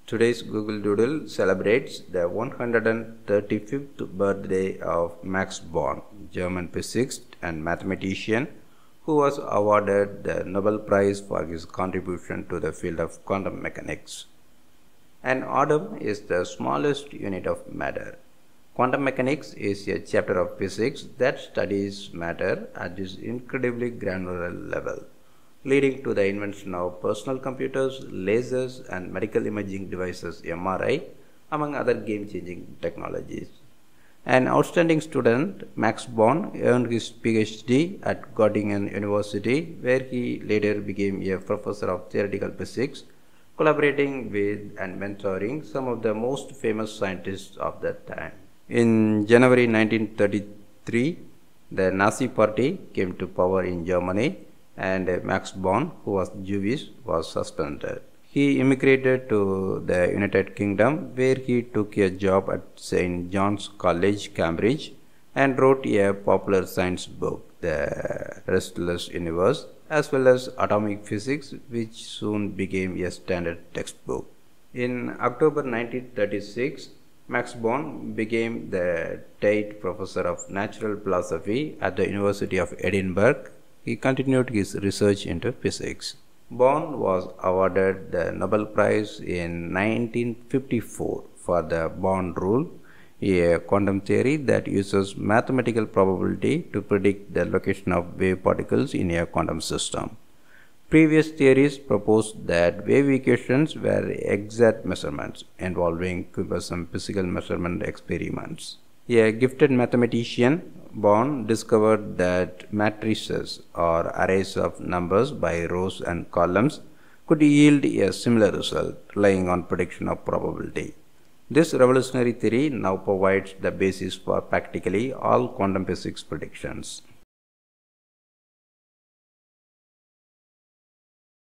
Today's Google Doodle celebrates the 135th birthday of Max Born, German physicist and mathematician who was awarded the Nobel Prize for his contribution to the field of quantum mechanics. An atom is the smallest unit of matter. Quantum mechanics is a chapter of physics that studies matter at this incredibly granular level, leading to the invention of personal computers, lasers, and medical imaging devices (MRI), among other game-changing technologies. An outstanding student, Max Born earned his Ph.D. at Göttingen University, where he later became a professor of theoretical physics, collaborating with and mentoring some of the most famous scientists of that time. In January 1933, the Nazi Party came to power in Germany, and Max Born, who was Jewish, was suspended. He immigrated to the United Kingdom, where he took a job at St. John's College, Cambridge, and wrote a popular science book, The Restless Universe, as well as Atomic Physics, which soon became a standard textbook. In October 1936, Max Born became the Tate Professor of Natural Philosophy at the University of Edinburgh. He continued his research into physics. Born was awarded the Nobel Prize in 1954 for the Born rule, a quantum theory that uses mathematical probability to predict the location of wave particles in a quantum system. Previous theories proposed that wave equations were exact measurements involving cumbersome physical measurement experiments. A gifted mathematician, Born discovered that matrices or arrays of numbers by rows and columns could yield a similar result, relying on prediction of probability. This revolutionary theory now provides the basis for practically all quantum physics predictions.